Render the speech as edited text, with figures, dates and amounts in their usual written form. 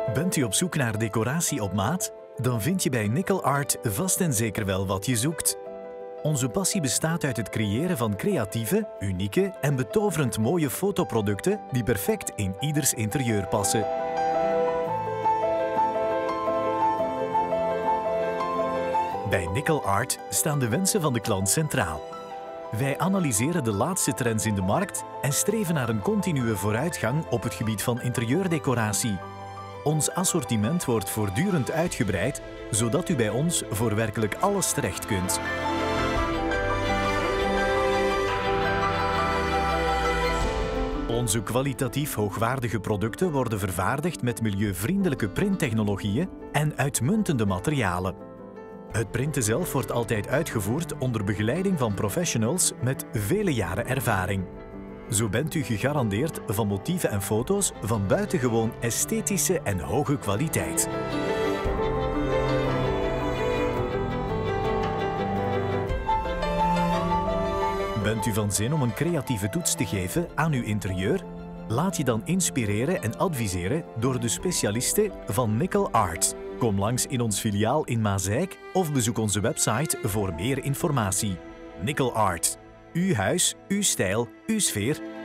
Bent u op zoek naar decoratie op maat? Dan vind je bij Nickel Art vast en zeker wel wat je zoekt. Onze passie bestaat uit het creëren van creatieve, unieke en betoverend mooie fotoproducten die perfect in ieders interieur passen. Bij Nickel Art staan de wensen van de klant centraal. Wij analyseren de laatste trends in de markt en streven naar een continue vooruitgang op het gebied van interieurdecoratie. Ons assortiment wordt voortdurend uitgebreid, zodat u bij ons voor werkelijk alles terecht kunt. Onze kwalitatief hoogwaardige producten worden vervaardigd met milieuvriendelijke printtechnologieën en uitmuntende materialen. Het printen zelf wordt altijd uitgevoerd onder begeleiding van professionals met vele jaren ervaring. Zo bent u gegarandeerd van motieven en foto's van buitengewoon esthetische en hoge kwaliteit. Bent u van zin om een creatieve toets te geven aan uw interieur? Laat je dan inspireren en adviseren door de specialisten van Nickel Art. Kom langs in ons filiaal in Maasijk of bezoek onze website voor meer informatie. Nickel Art. Uw huis, uw stijl, uw sfeer,